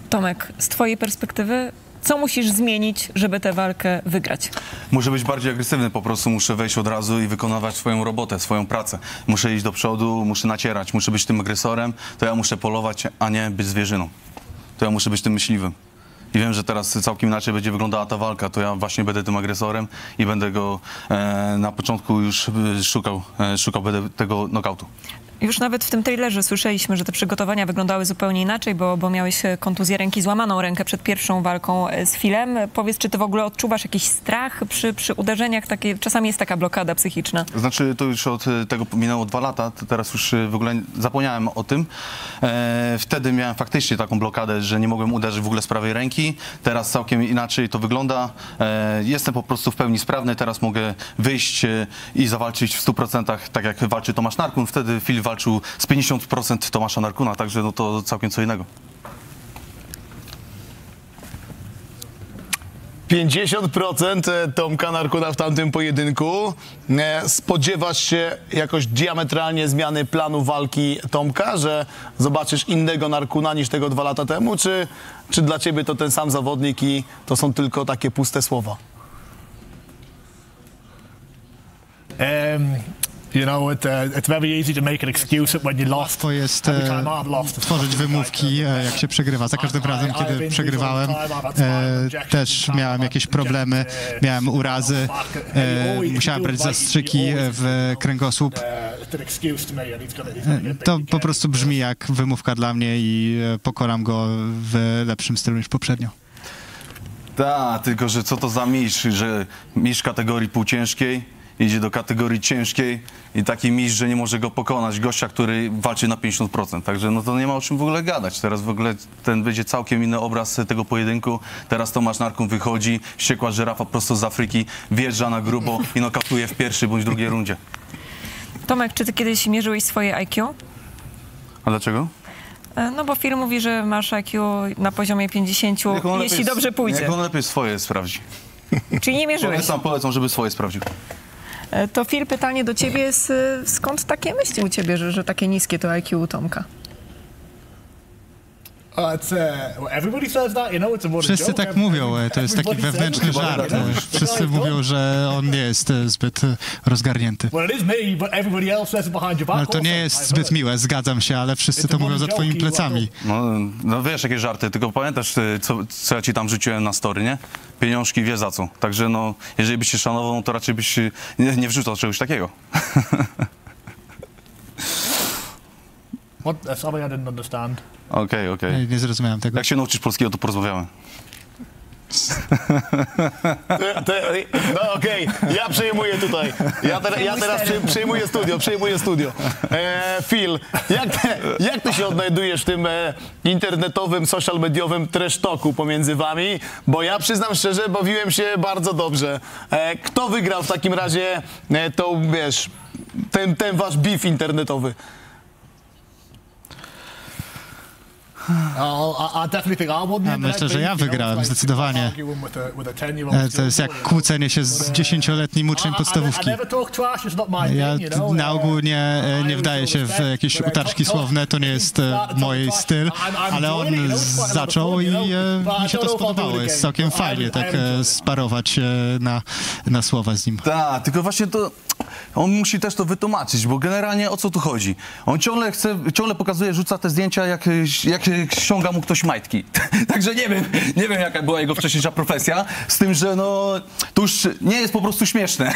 Tomek, z twojej perspektywy, co musisz zmienić, żeby tę walkę wygrać? Muszę być bardziej agresywny, po prostu muszę wejść od razu i wykonywać swoją robotę, swoją pracę. Muszę iść do przodu, muszę nacierać, muszę być tym agresorem, to ja muszę polować, a nie być zwierzyną. To ja muszę być tym myśliwym. I wiem, że teraz całkiem inaczej będzie wyglądała ta walka, to ja właśnie będę tym agresorem i będę go na początku już szukał będę tego knockoutu. Już nawet w tym trailerze słyszeliśmy, że te przygotowania wyglądały zupełnie inaczej, bo miałeś kontuzję ręki, złamaną rękę przed pierwszą walką z Philem. Powiedz, czy ty w ogóle odczuwasz jakiś strach przy uderzeniach? Czasami jest taka blokada psychiczna. Znaczy, to już od tego minęło 2 lata, to teraz już w ogóle zapomniałem o tym. Wtedy miałem faktycznie taką blokadę, że nie mogłem uderzyć w ogóle z prawej ręki. Teraz całkiem inaczej to wygląda. Jestem po prostu w pełni sprawny, teraz mogę wyjść i zawalczyć w 100%, tak jak walczy Tomasz Narkun. Wtedy Phil walczył z 50% Tomasza Narkuna, także no to całkiem co innego. 50% Tomka Narkuna w tamtym pojedynku. Spodziewasz się jakoś diametralnie zmiany planu walki Tomka, że zobaczysz innego Narkuna niż tego 2 lata temu, czy dla ciebie to ten sam zawodnik i to są tylko takie puste słowa? You know, it's very easy to make an excuse when you lost. To jest tworzyć wymówki, jak się przegrywa. Za każdym razem, kiedy przegrywałem, też miałem jakieś problemy, miałem urazy, musiałem brać zastrzyki w kręgosłup. To po prostu brzmi jak wymówka dla mnie i pokonam go w lepszym stylu niż poprzednio. Tak, tylko że co to za mistrz, że mistrz kategorii półciężkiej idzie do kategorii ciężkiej i taki mistrz, że nie może go pokonać, gościa, który walczy na 50%. Także no to nie ma o czym w ogóle gadać. Teraz w ogóle ten będzie całkiem inny obraz tego pojedynku. Teraz Tomasz Narkun wychodzi, wściekła żyrafa prosto z Afryki, wjeżdża na grubo i nokautuje w pierwszej bądź drugiej rundzie. Tomek, czy ty kiedyś mierzyłeś swoje IQ? A dlaczego? No bo film mówi, że masz IQ na poziomie 50, jeśli dobrze pójdzie. Jak on lepiej swoje sprawdzi. Czyli nie mierzyłeś? Ja sam polecam, żeby swoje sprawdził. To Phil, pytanie do ciebie jest, skąd takie myśli u ciebie, że takie niskie to IQ u Tomka? Wszyscy tak mówią, to jest taki wewnętrzny żart. Wszyscy mówią, że on nie jest zbyt rozgarnięty. Ale to nie jest zbyt miłe, zgadzam się, ale wszyscy to mówią za twoimi plecami. No wiesz, jakie żarty, tylko pamiętasz, co ja ci tam rzuciłem na story, nie? Pieniążki wie za co. Także no, jeżeli byś się szanował, no to raczej byś nie wrzucał czegoś takiego. Sorry, I didn't understand. Okej. Nie zrozumiałem tego. Jak się nauczysz polskiego, to porozmawiamy. No okej, ja przejmuję tutaj. Ja teraz przejmuję studio. Phil, jak ty się odnajdujesz w tym internetowym, social mediowym trash talku pomiędzy wami? Bo ja przyznam szczerze, bawiłem się bardzo dobrze. Kto wygrał w takim razie tą, wiesz, ten wasz beef internetowy? Myślę, że ja wygrałem, zdecydowanie. To jest jak kłócenie się z 10-letnim uczniem podstawówki. Ja na ogół nie wdaję się w jakieś utarczki słowne, to nie jest mój styl, ale on zaczął i mi się to spodobało. Jest całkiem fajnie tak sparować na słowa z nim. Tak, tylko właśnie to... On musi też to wytłumaczyć, bo generalnie o co tu chodzi? On ciągle pokazuje, rzuca te zdjęcia, jak ściąga mu ktoś majtki. Także nie wiem jaka była jego wcześniejsza profesja, z tym, że no to już nie jest po prostu śmieszne.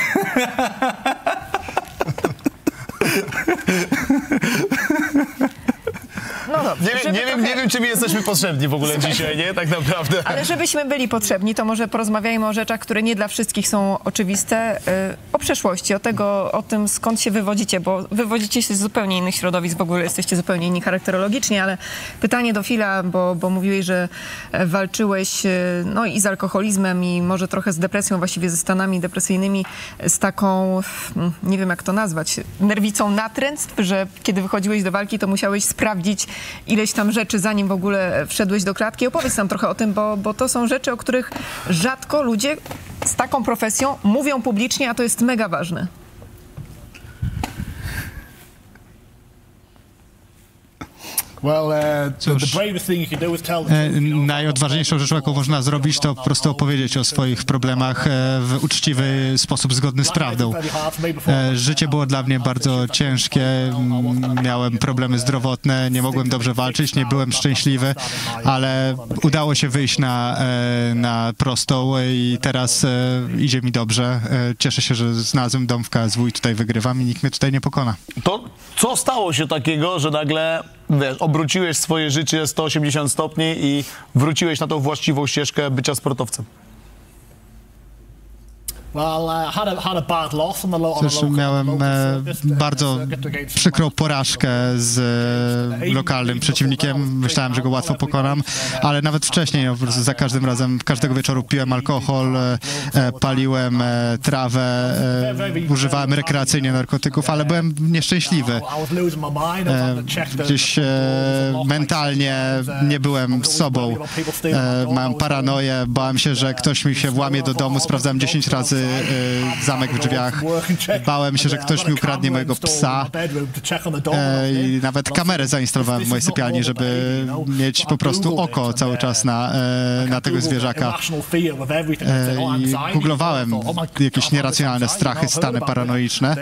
No dobrze, nie wiem, czy my jesteśmy potrzebni w ogóle dzisiaj, nie? Tak naprawdę. Ale żebyśmy byli potrzebni, to może porozmawiajmy o rzeczach, które nie dla wszystkich są oczywiste. O przeszłości, o tym, skąd się wywodzicie, bo wywodzicie się z zupełnie innych środowisk, w ogóle jesteście zupełnie inni charakterologicznie, ale pytanie do Phila, bo mówiłeś, że walczyłeś no i z alkoholizmem i może trochę z depresją, właściwie ze stanami depresyjnymi, z taką, nie wiem jak to nazwać, nerwicą natręctw, że kiedy wychodziłeś do walki, to musiałeś sprawdzić ileś tam rzeczy, zanim w ogóle wszedłeś do klatki. Opowiedz nam trochę o tym, bo to są rzeczy, o których rzadko ludzie z taką profesją mówią publicznie, a to jest mega ważne. Najodważniejszą rzeczą, jaką można zrobić, to po prostu opowiedzieć o swoich problemach w uczciwy sposób, zgodny z prawdą. Życie było dla mnie bardzo ciężkie, miałem problemy zdrowotne, nie mogłem dobrze walczyć, nie byłem szczęśliwy, ale udało się wyjść na prostą i teraz idzie mi dobrze. Cieszę się, że znalazłem dom w KSW i tutaj wygrywam i nikt mnie tutaj nie pokona. To co stało się takiego, że nagle, wiesz, obróciłeś swoje życie 180 stopni i wróciłeś na tą właściwą ścieżkę bycia sportowcem? Też miałem bardzo przykrą porażkę z lokalnym przeciwnikiem. Myślałem, że go łatwo pokonam, ale nawet wcześniej, no, za każdym razem, każdego wieczoru piłem alkohol, paliłem trawę, używałem rekreacyjnie narkotyków, ale byłem nieszczęśliwy. Gdzieś mentalnie nie byłem sobą. Miałem paranoję, bałem się, że ktoś mi się włamie do domu, sprawdzałem 10 razy zamek w drzwiach. Bałem się, że ktoś mi ukradnie mojego psa i nawet kamerę zainstalowałem w mojej sypialni, żeby mieć po prostu oko cały czas na tego zwierzaka. I googlowałem jakieś nieracjonalne strachy, stany paranoiczne.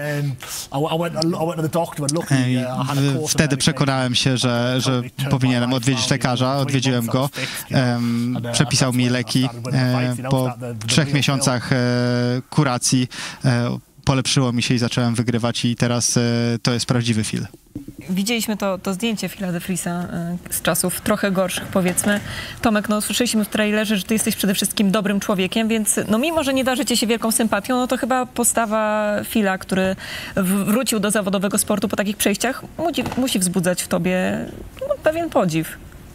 I wtedy przekonałem się, że powinienem odwiedzić lekarza. Odwiedziłem go. Przepisał mi leki. Po 3 miesiącach kuracji polepszyło mi się i zacząłem wygrywać i teraz to jest prawdziwy Phil. Widzieliśmy to zdjęcie Phila de Vriesa z czasów trochę gorszych, powiedzmy. Tomek, no słyszeliśmy w trailerze, że ty jesteś przede wszystkim dobrym człowiekiem, więc no mimo, że nie darzycie się wielką sympatią, no to chyba postawa Phila, który wrócił do zawodowego sportu po takich przejściach, musi wzbudzać w tobie pewien podziw.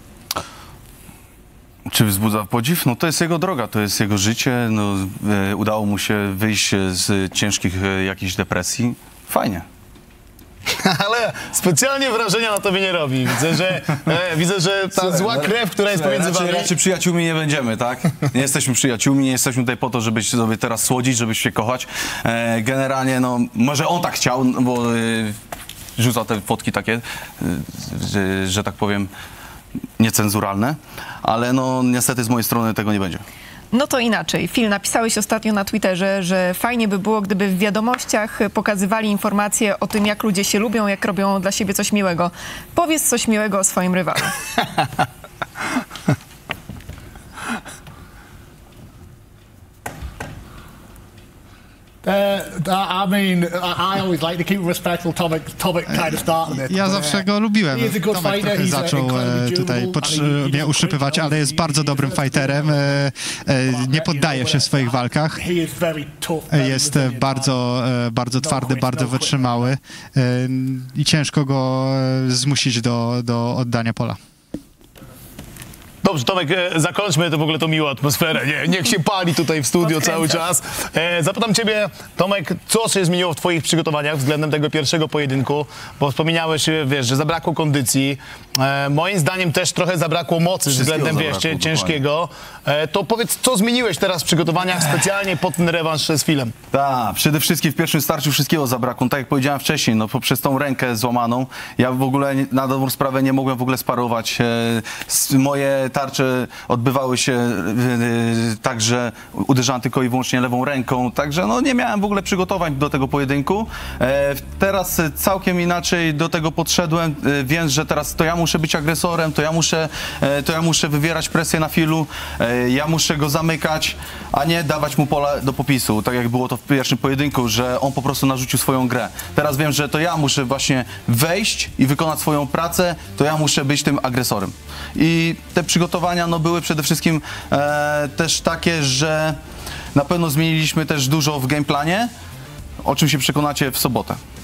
Czy wzbudza podziw? No to jest jego droga, to jest jego życie. No, udało mu się wyjść z ciężkich jakichś depresji. Fajnie. Ale specjalnie wrażenia na tobie nie robi. Widzę, że ta zła krew, która jest pomiędzy wami... Raczej przyjaciółmi nie będziemy, tak? Nie jesteśmy przyjaciółmi, nie jesteśmy tutaj po to, żeby sobie teraz słodzić, żeby się kochać. Generalnie, no, może on tak chciał, bo rzuca te fotki takie, że tak powiem, niecenzuralne, ale no niestety z mojej strony tego nie będzie. No to inaczej. Phil, napisałeś ostatnio na Twitterze, że fajnie by było, gdyby w wiadomościach pokazywali informacje o tym, jak ludzie się lubią, jak robią dla siebie coś miłego. Powiedz coś miłego o swoim rywalu. Ja zawsze go lubiłem. Tomek trochę zaczął tutaj mnie uszczypywać, ale jest bardzo dobrym fighterem. Nie poddaje się w swoich walkach. Jest bardzo twardy, bardzo wytrzymały i ciężko go zmusić do oddania pola. Dobrze, Tomek, zakończmy to w ogóle tą miłą atmosferę. Niech się pali tutaj w studio cały czas. Zapytam ciebie, Tomek, co się zmieniło w twoich przygotowaniach względem tego pierwszego pojedynku? Bo wspominałeś, wiesz, że zabrakło kondycji. Moim zdaniem też trochę zabrakło mocy względem, wiesz, ciężkiego. To powiedz, co zmieniłeś teraz w przygotowaniach specjalnie pod ten rewanż z Philem? Tak, przede wszystkim w pierwszym starciu wszystkiego zabrakło. Tak jak powiedziałem wcześniej, no poprzez tą rękę złamaną, ja w ogóle na dobrą sprawę nie mogłem w ogóle sparować. Moje tarcze odbywały się tak, że uderzałem tylko i wyłącznie lewą ręką, także no nie miałem w ogóle przygotowań do tego pojedynku. Teraz całkiem inaczej do tego podszedłem, więc że teraz to ja muszę być agresorem, to ja muszę wywierać presję na Philu, ja muszę go zamykać, a nie dawać mu pola do popisu, tak jak było to w pierwszym pojedynku, że on po prostu narzucił swoją grę. Teraz wiem, że to ja muszę właśnie wejść i wykonać swoją pracę, to ja muszę być tym agresorem. I te przygotowania no, były przede wszystkim też takie, że na pewno zmieniliśmy też dużo w gameplanie, o czym się przekonacie w sobotę.